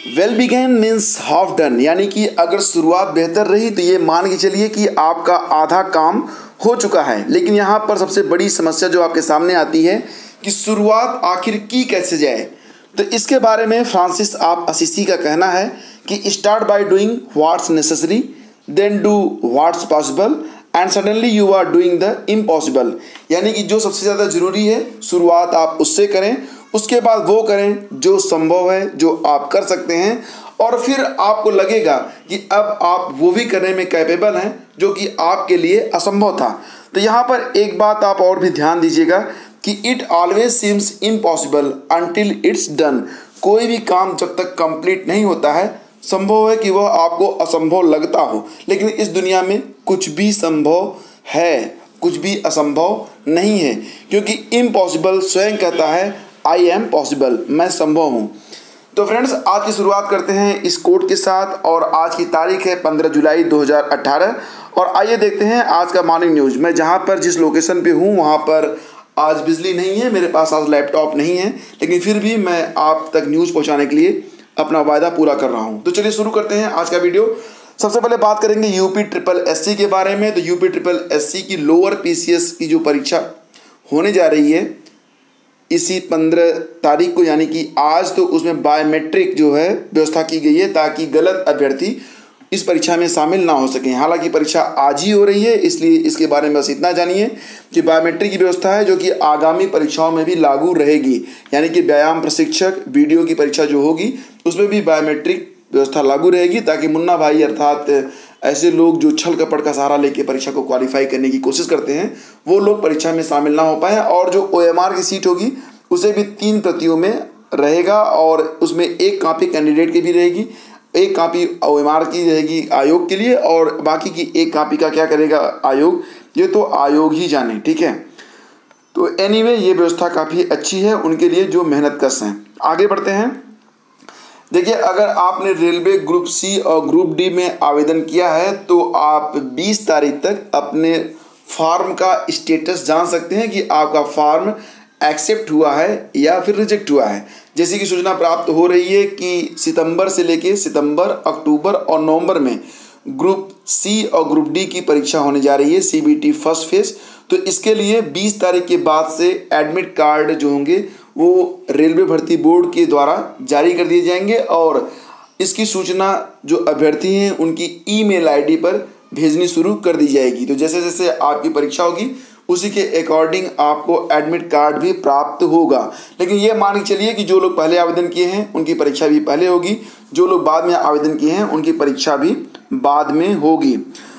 Well begun means half done, यानी कि अगर शुरुआत बेहतर रही तो ये मान के चलिए कि आपका आधा काम हो चुका है। लेकिन यहाँ पर सबसे बड़ी समस्या जो आपके सामने आती है कि शुरुआत आखिर की कैसे जाए। तो इसके बारे में फ्रांसिस ऑफ असीसी का कहना है कि start by doing what's necessary, then do what's possible and suddenly you are doing the impossible. यानी कि जो सबसे ज़्यादा ज़रूरी है शुरुआत आप उससे करें, उसके बाद वो करें जो संभव है, जो आप कर सकते हैं, और फिर आपको लगेगा कि अब आप वो भी करने में कैपेबल हैं जो कि आपके लिए असंभव था। तो यहाँ पर एक बात आप और भी ध्यान दीजिएगा कि it always seems impossible until it's done. कोई भी काम जब तक कंप्लीट नहीं होता है, संभव है कि वह आपको असंभव लगता हो, लेकिन इस दुनिया में कुछ भी संभव है, कुछ भी असंभव नहीं है, क्योंकि इम्पॉसिबल स्वयं कहता है आई एम पॉसिबल, मैं संभव हूँ। तो फ्रेंड्स, आज की शुरुआत करते हैं इस कोट के साथ, और आज की तारीख है 15 जुलाई 2018। और आइए देखते हैं आज का मॉर्निंग न्यूज़। मैं जहाँ पर जिस लोकेशन पे हूँ वहाँ पर आज बिजली नहीं है, मेरे पास आज लैपटॉप नहीं है, लेकिन फिर भी मैं आप तक न्यूज़ पहुँचाने के लिए अपना वायदा पूरा कर रहा हूँ। तो चलिए शुरू करते हैं आज का वीडियो। सबसे पहले बात करेंगे यूपी ट्रिपल एससी के बारे में। तो यूपी ट्रिपल एससी की लोअर पीसीएस की जो परीक्षा होने जा रही है इसी 15 तारीख को, यानी कि आज, तो उसमें बायोमेट्रिक जो है व्यवस्था की गई है ताकि गलत अभ्यर्थी इस परीक्षा में शामिल ना हो सकें। हालांकि परीक्षा आज ही हो रही है, इसलिए इसके बारे में बस इतना जानिए कि बायोमेट्रिक की व्यवस्था है जो कि आगामी परीक्षाओं में भी लागू रहेगी। यानी कि व्यायाम प्रशिक्षक वीडियो की परीक्षा जो होगी उसमें भी बायोमेट्रिक व्यवस्था लागू रहेगी, ताकि मुन्ना भाई अर्थात ऐसे लोग जो छल कपट का सहारा लेके परीक्षा को क्वालिफाई करने की कोशिश करते हैं वो लोग परीक्षा में शामिल ना हो पाए। और जो OMR की सीट होगी उसे भी 3 प्रतियों में रहेगा, और उसमें एक कॉपी कैंडिडेट की भी रहेगी, एक कॉपी OMR की रहेगी आयोग के लिए, और बाकी की एक कॉपी का क्या करेगा आयोग, ये तो आयोग ही जाने। ठीक है, तो एनीवे ये व्यवस्था काफ़ी अच्छी है उनके लिए जो मेहनतकश हैं। आगे बढ़ते हैं। देखिए, अगर आपने रेलवे ग्रुप सी और ग्रुप डी में आवेदन किया है तो आप 20 तारीख तक अपने फॉर्म का स्टेटस जान सकते हैं कि आपका फॉर्म एक्सेप्ट हुआ है या फिर रिजेक्ट हुआ है। जैसे कि सूचना प्राप्त हो रही है कि सितंबर से लेके सितंबर, अक्टूबर और नवंबर में ग्रुप सी और ग्रुप डी की परीक्षा होने जा रही है, CBT फर्स्ट फेज। तो इसके लिए 20 तारीख के बाद से एडमिट कार्ड जो होंगे वो रेलवे भर्ती बोर्ड के द्वारा जारी कर दिए जाएंगे, और इसकी सूचना जो अभ्यर्थी हैं उनकी ईमेल आईडी पर भेजनी शुरू कर दी जाएगी। तो जैसे जैसे आपकी परीक्षा होगी उसी के अकॉर्डिंग आपको एडमिट कार्ड भी प्राप्त होगा। लेकिन ये मान के चलिए कि जो लोग पहले आवेदन किए हैं उनकी परीक्षा भी पहले होगी, जो लोग बाद में आवेदन किए हैं उनकी परीक्षा भी बाद में होगी।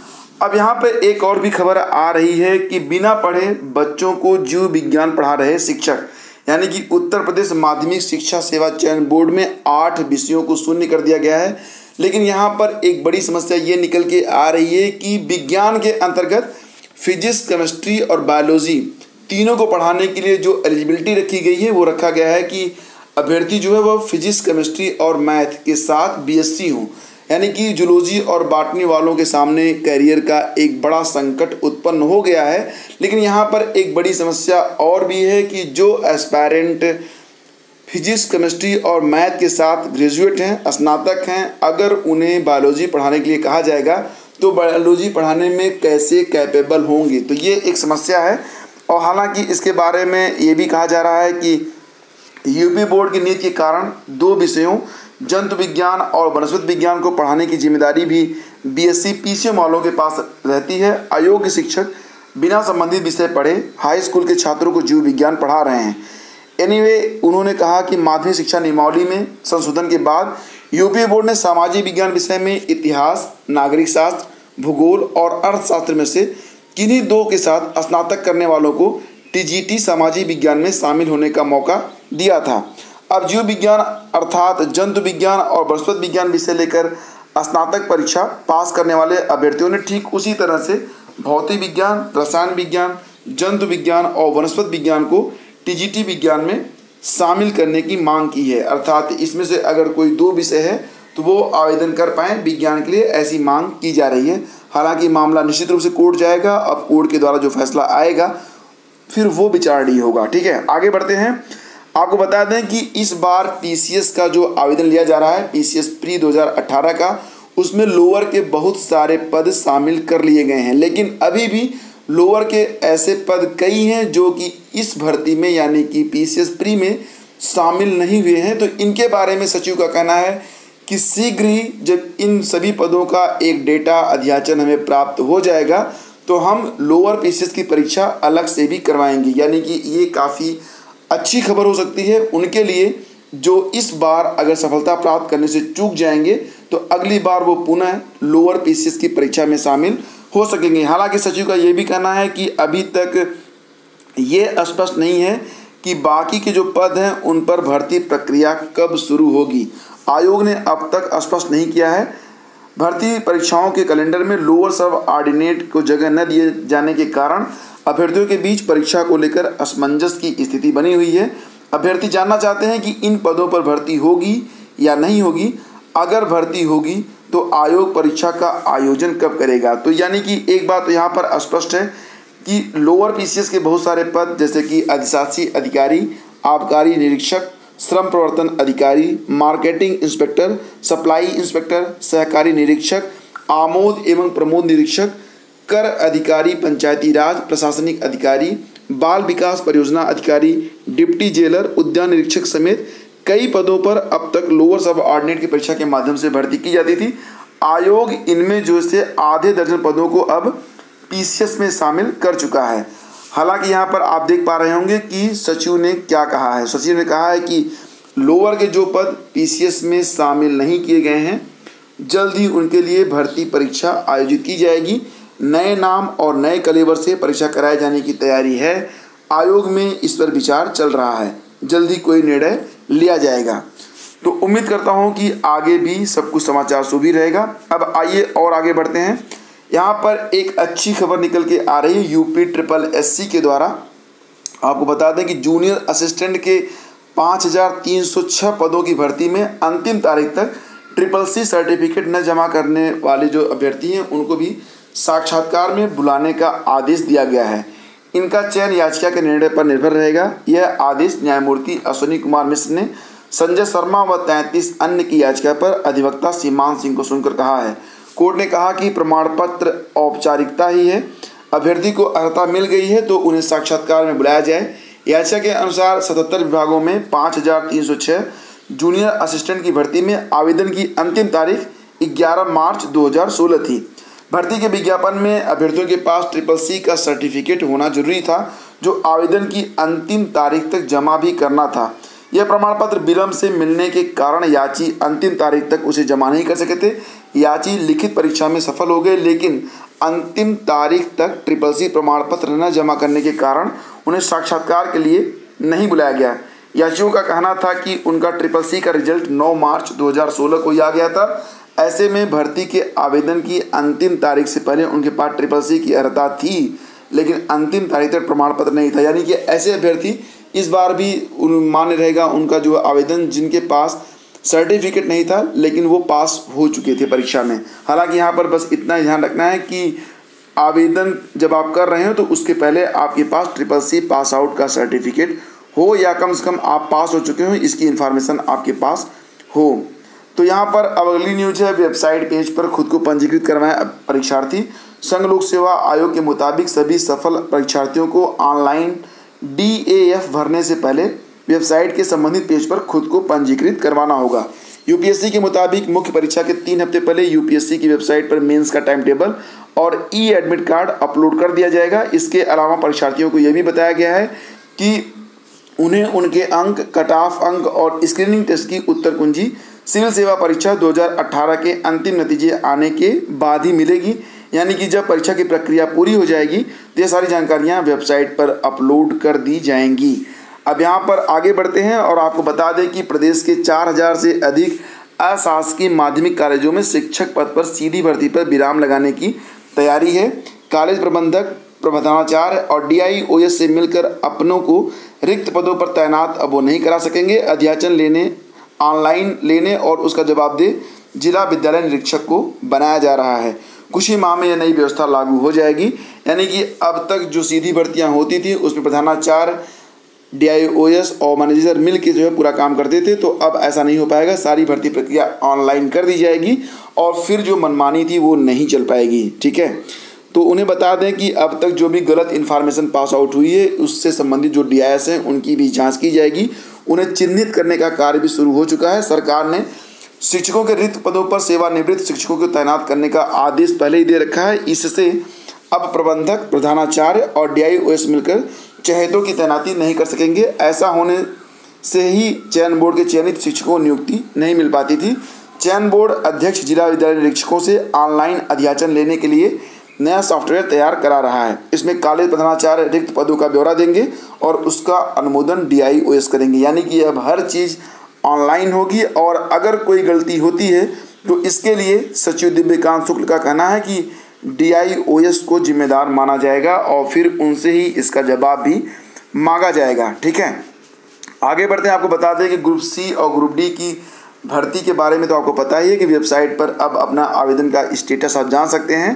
अब यहाँ पे एक और भी खबर आ रही है कि बिना पढ़े बच्चों को जीव विज्ञान पढ़ा रहे शिक्षक, यानी कि उत्तर प्रदेश माध्यमिक शिक्षा सेवा चयन बोर्ड में 8 विषयों को शून्य कर दिया गया है। लेकिन यहाँ पर एक बड़ी समस्या ये निकल के आ रही है कि विज्ञान के अंतर्गत फिजिक्स, केमिस्ट्री और बायोलॉजी तीनों को पढ़ाने के लिए जो एलिजिबिलिटी रखी गई है वो रखा गया है कि अभ्यर्थी जो है वह फिजिक्स, केमिस्ट्री और मैथ के साथ BSc हो। यानी कि जूलॉजी और बॉटनी वालों के सामने करियर का एक बड़ा संकट उत्पन्न हो गया है। लेकिन यहाँ पर एक बड़ी समस्या और भी है कि जो एस्पायरेंट फिजिक्स, केमिस्ट्री और मैथ के साथ ग्रेजुएट हैं, स्नातक हैं, अगर उन्हें बायोलॉजी पढ़ाने के लिए कहा जाएगा तो बायोलॉजी पढ़ाने में कैसे कैपेबल होंगे, तो ये एक समस्या है। और हालांकि इसके बारे में ये भी कहा जा रहा है कि यूपी बोर्ड की नीति के कारण 2 विषयों जंतु विज्ञान और वनस्पति विज्ञान को पढ़ाने की जिम्मेदारी भी BSc PCM वालों के पास रहती है। अयोग्य शिक्षक बिना संबंधित विषय पढ़े हाई स्कूल के छात्रों को जीव विज्ञान पढ़ा रहे हैं। एनीवे, उन्होंने कहा कि माध्यमिक शिक्षा नियमावली में संशोधन के बाद यूपी बोर्ड ने सामाजिक विज्ञान विषय में इतिहास, नागरिक शास्त्र, भूगोल और अर्थशास्त्र में से किन्हीं 2 के साथ स्नातक करने वालों को TGT सामाजिक विज्ञान में शामिल होने का मौका दिया था। अब जीव विज्ञान अर्थात जंतु विज्ञान और वनस्पति विज्ञान विषय लेकर स्नातक परीक्षा पास करने वाले अभ्यर्थियों ने ठीक उसी तरह से भौतिक विज्ञान, रसायन विज्ञान, जंतु विज्ञान और वनस्पति विज्ञान को TGT विज्ञान में शामिल करने की मांग की है। अर्थात इसमें से अगर कोई 2 विषय है तो वो आवेदन कर पाएँ विज्ञान के लिए, ऐसी मांग की जा रही है। हालांकि मामला निश्चित रूप से कोर्ट जाएगा, अब कोर्ट के द्वारा जो फैसला आएगा फिर वो विचारणीय होगा। ठीक है, आगे बढ़ते हैं। आपको बता दें कि इस बार पीसीएस का जो आवेदन लिया जा रहा है, पीसीएस प्री 2018 का, उसमें लोअर के बहुत सारे पद शामिल कर लिए गए हैं, लेकिन अभी भी लोअर के ऐसे पद कई हैं जो कि इस भर्ती में यानी कि पीसीएस प्री में शामिल नहीं हुए हैं। तो इनके बारे में सचिव का कहना है कि शीघ्र ही जब इन सभी पदों का एक डेटा अध्याचन हमें प्राप्त हो जाएगा तो हम लोअर पीसीएस की परीक्षा अलग से भी करवाएंगे। यानी कि ये काफ़ी अच्छी खबर हो सकती है उनके लिए जो इस बार अगर सफलता प्राप्त करने से चूक जाएंगे तो अगली बार वो पुनः लोअर पीसीएस की परीक्षा में शामिल हो सकेंगे। हालांकि सचिव का ये भी कहना है कि अभी तक ये स्पष्ट नहीं है कि बाकी के जो पद हैं उन पर भर्ती प्रक्रिया कब शुरू होगी। आयोग ने अब तक स्पष्ट नहीं किया है। भर्ती परीक्षाओं के कैलेंडर में लोअर सब ऑर्डिनेट को जगह न दिए जाने के कारण अभ्यर्थियों के बीच परीक्षा को लेकर असमंजस की स्थिति बनी हुई है। अभ्यर्थी जानना चाहते हैं कि इन पदों पर भर्ती होगी या नहीं होगी। अगर भर्ती होगी तो आयोग परीक्षा का आयोजन कब करेगा। तो यानी कि एक बात तो यहाँ पर स्पष्ट है कि लोअर पीसीएस के बहुत सारे पद जैसे कि अधिशासी अधिकारी, आबकारी निरीक्षक, श्रम प्रवर्तन अधिकारी, मार्केटिंग इंस्पेक्टर, सप्लाई इंस्पेक्टर, सहकारी निरीक्षक, आमोद एवं प्रमोद निरीक्षक, कर अधिकारी, पंचायती राज प्रशासनिक अधिकारी, बाल विकास परियोजना अधिकारी, डिप्टी जेलर, उद्यान निरीक्षक समेत कई पदों पर अब तक लोअर सब ऑर्डिनेट की परीक्षा के माध्यम से भर्ती की जाती थी। आयोग इनमें जो से आधे दर्जन पदों को अब पीसीएस में शामिल कर चुका है। हालांकि यहाँ पर आप देख पा रहे होंगे कि सचिव ने क्या कहा है। सचिव ने कहा है कि लोअर के जो पद पीसीएस में शामिल नहीं किए गए हैं जल्द ही उनके लिए भर्ती परीक्षा आयोजित की जाएगी। नए नाम और नए कलेवर से परीक्षा कराए जाने की तैयारी है। आयोग में इस पर विचार चल रहा है, जल्द ही कोई निर्णय लिया जाएगा। तो उम्मीद करता हूँ कि आगे भी सब कुछ समाचार शुभ ही रहेगा। अब आइए और आगे बढ़ते हैं। यहाँ पर एक अच्छी खबर निकल के आ रही है यूपी ट्रिपल एससी के द्वारा। आपको बता दें कि जूनियर असिस्टेंट के 5306 पदों की भर्ती में अंतिम तारीख तक ट्रिपल सी सर्टिफिकेट न जमा करने वाले जो अभ्यर्थी हैं उनको भी साक्षात्कार में बुलाने का आदेश दिया गया है। इनका चयन याचिका के निर्णय पर निर्भर रहेगा। यह आदेश न्यायमूर्ति अश्विनी कुमार मिश्र ने संजय शर्मा व 33 अन्य की याचिका पर अधिवक्ता सीमान सिंह को सुनकर कहा है। कोर्ट ने कहा कि प्रमाण पत्र औपचारिकता ही है। अभ्यर्थी को अर्हता मिल गई है तो उन्हें साक्षात्कार में बुलाया जाए। याचिका के अनुसार 77 विभागों में 5306 जूनियर असिस्टेंट की भर्ती में आवेदन की अंतिम तारीख 11 मार्च 2016 थी। भर्ती के विज्ञापन में अभ्यर्थियों के पास ट्रिपल सी का सर्टिफिकेट होना जरूरी था जो आवेदन की अंतिम तारीख तक जमा भी करना था। यह प्रमाण पत्र विलंब से मिलने के कारण याची अंतिम तारीख तक उसे जमा नहीं कर सके थे। याची लिखित परीक्षा में सफल हो गए लेकिन अंतिम तारीख तक ट्रिपल सी प्रमाण पत्र न जमा करने के कारण उन्हें साक्षात्कार के लिए नहीं बुलाया गया। याचियों का कहना था कि उनका ट्रिपल सी का रिजल्ट 9 मार्च 2016 को ही आ गया था। ऐसे में भर्ती के आवेदन की अंतिम तारीख से पहले उनके पास ट्रिपल सी की अर्हता थी लेकिन अंतिम तारीख तक प्रमाण पत्र नहीं था। यानी कि ऐसे अभ्यर्थी इस बार भी मान्य रहेगा उनका जो आवेदन जिनके पास सर्टिफिकेट नहीं था लेकिन वो पास हो चुके थे परीक्षा में। हालांकि यहाँ पर बस इतना ध्यान रखना है कि आवेदन जब आप कर रहे हो तो उसके पहले आपके पास ट्रिपल सी पास आउट का सर्टिफिकेट हो या कम से कम आप पास हो चुके हो इसकी इन्फॉर्मेशन आपके पास हो। तो यहाँ पर अब अगली न्यूज है वेबसाइट पेज पर खुद को पंजीकृत करवाएं परीक्षार्थी। संघ लोक सेवा आयोग के मुताबिक सभी सफल परीक्षार्थियों को ऑनलाइन DAF भरने से पहले वेबसाइट के संबंधित पेज पर खुद को पंजीकृत करवाना होगा। यूपीएससी के मुताबिक मुख्य परीक्षा के 3 हफ्ते पहले यूपीएससी की वेबसाइट पर मेंस का टाइम टेबल और एडमिट कार्ड अपलोड कर दिया जाएगा। इसके अलावा परीक्षार्थियों को यह भी बताया गया है कि उन्हें उनके अंक, कट ऑफ अंक और स्क्रीनिंग टेस्ट की उत्तर कुंजी सिविल सेवा परीक्षा 2018 के अंतिम नतीजे आने के बाद ही मिलेगी। यानी कि जब परीक्षा की प्रक्रिया पूरी हो जाएगी तो ये सारी जानकारियाँ वेबसाइट पर अपलोड कर दी जाएंगी। अब यहाँ पर आगे बढ़ते हैं और आपको बता दें कि प्रदेश के 4000 से अधिक अशासकीय माध्यमिक कॉलेजों में शिक्षक पद पर सीधी भर्ती पर विराम लगाने की तैयारी है। कॉलेज प्रबंधक, प्रधानाचार्य और DIOS से मिलकर अपनों को रिक्त पदों पर तैनात अब वो नहीं करा सकेंगे। अध्याचन लेने, ऑनलाइन लेने और उसका जवाबदेह जिला विद्यालय निरीक्षक को बनाया जा रहा है। कुछ ही माह में यह नई व्यवस्था लागू हो जाएगी। यानी कि अब तक जो सीधी भर्तियां होती थी उसमें प्रधानाचार्य DIOS और मैनेजर मिल के जो है पूरा काम करते थे, तो अब ऐसा नहीं हो पाएगा। सारी भर्ती प्रक्रिया ऑनलाइन कर दी जाएगी और फिर जो मनमानी थी वो नहीं चल पाएगी। ठीक है, तो उन्हें बता दें कि अब तक जो भी गलत इन्फॉर्मेशन पास आउट हुई है उससे संबंधित जो DIS हैं उनकी भी जांच की जाएगी। उन्हें चिन्हित करने का कार्य भी शुरू हो चुका है। सरकार ने शिक्षकों के रिक्त पदों पर सेवानिवृत्त शिक्षकों को तैनात करने का आदेश पहले ही दे रखा है। इससे अब प्रबंधक, प्रधानाचार्य और DIOS मिलकर चहेतों की तैनाती नहीं कर सकेंगे। ऐसा होने से ही चयन बोर्ड के चयनित शिक्षकों को नियुक्ति नहीं मिल पाती थी। चयन बोर्ड अध्यक्ष जिला विद्यालय निरीक्षकों से ऑनलाइन अध्याचन लेने के लिए नया सॉफ्टवेयर तैयार करा रहा है। इसमें कॉलेज प्रधानाचार्य रिक्त पदों का ब्यौरा देंगे और उसका अनुमोदन DIOS करेंगे। यानी कि अब हर चीज़ ऑनलाइन होगी और अगर कोई गलती होती है तो इसके लिए सचिव दिव्यकांत शुक्ल का कहना है कि DIOS को जिम्मेदार माना जाएगा और फिर उनसे ही इसका जवाब भी मांगा जाएगा। ठीक है, आगे बढ़ते हैं। आपको बता दें कि ग्रुप C और ग्रुप D की भर्ती के बारे में तो आपको पता ही है कि वेबसाइट पर अब अपना आवेदन का स्टेटस आप जान सकते हैं।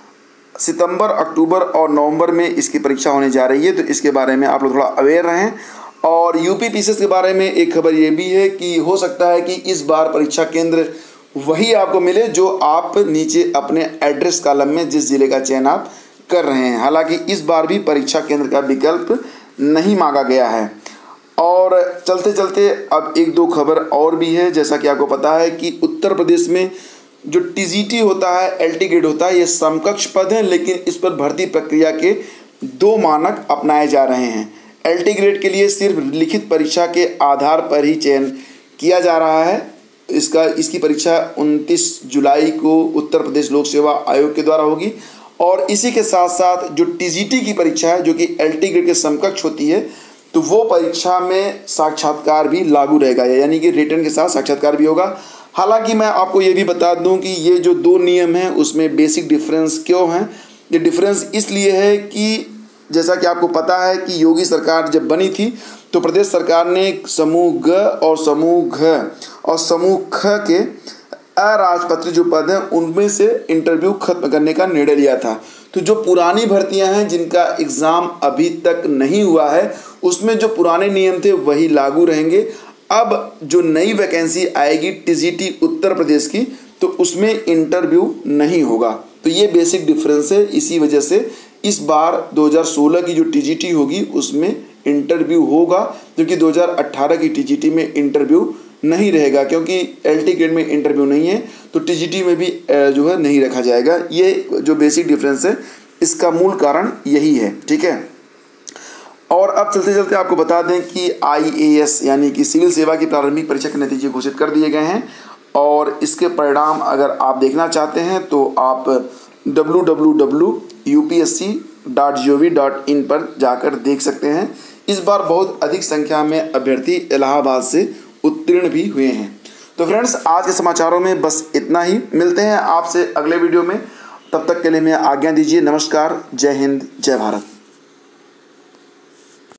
सितंबर, अक्टूबर और नवंबर में इसकी परीक्षा होने जा रही है, तो इसके बारे में आप लोग थोड़ा अवेयर रहें। और UPPCS के बारे में एक खबर ये भी है कि हो सकता है कि इस बार परीक्षा केंद्र वही आपको मिले जो आप नीचे अपने एड्रेस कॉलम में जिस जिले का चयन आप कर रहे हैं। हालांकि इस बार भी परीक्षा केंद्र का विकल्प नहीं मांगा गया है। और चलते चलते अब एक दो खबर और भी है। जैसा कि आपको पता है कि उत्तर प्रदेश में जो TGT होता है, LT ग्रेड होता है, ये समकक्ष पद है, लेकिन इस पर भर्ती प्रक्रिया के 2 मानक अपनाए जा रहे हैं। LT ग्रेड के लिए सिर्फ लिखित परीक्षा के आधार पर ही चयन किया जा रहा है। इसकी परीक्षा 29 जुलाई को उत्तर प्रदेश लोक सेवा आयोग के द्वारा होगी। और इसी के साथ साथ जो TGT की परीक्षा है जो कि LT ग्रेड के समकक्ष होती है, तो वो परीक्षा में साक्षात्कार भी लागू रहेगा, यानी कि रिटर्न के साथ साक्षात्कार भी होगा। हालांकि मैं आपको ये भी बता दूं कि ये जो 2 नियम हैं उसमें बेसिक डिफरेंस क्यों हैं। ये डिफरेंस इसलिए है कि जैसा कि आपको पता है कि योगी सरकार जब बनी थी तो प्रदेश सरकार ने समूह ग और समूह घ और समूह ख के अराजपत्रित जो पद हैं उनमें से इंटरव्यू खत्म करने का निर्णय लिया था। तो जो पुरानी भर्तियां हैं जिनका एग्ज़ाम अभी तक नहीं हुआ है उसमें जो पुराने नियम थे वही लागू रहेंगे। अब जो नई वैकेंसी आएगी TGT उत्तर प्रदेश की, तो उसमें इंटरव्यू नहीं होगा। तो ये बेसिक डिफरेंस है। इसी वजह से इस बार 2016 की जो TGT होगी उसमें इंटरव्यू होगा, क्योंकि 2018 की TGT में इंटरव्यू नहीं रहेगा। क्योंकि LT ग्रेड में इंटरव्यू नहीं है तो TGT में भी जो है नहीं रखा जाएगा। ये जो बेसिक डिफरेंस है इसका मूल कारण यही है। ठीक है, और अब चलते चलते आपको बता दें कि IAS यानी कि सिविल सेवा की प्रारंभिक परीक्षा के नतीजे घोषित कर दिए गए हैं। और इसके परिणाम अगर आप देखना चाहते हैं तो आप www.upsc.gov.in पर जाकर देख सकते हैं। इस बार बहुत अधिक संख्या में अभ्यर्थी इलाहाबाद से उत्तीर्ण भी हुए हैं। तो फ्रेंड्स, आज के समाचारों में बस इतना ही। मिलते हैं आपसे अगले वीडियो में, तब तक के लिए मैं आज्ञा दीजिए। नमस्कार, जय हिंद, जय भारत।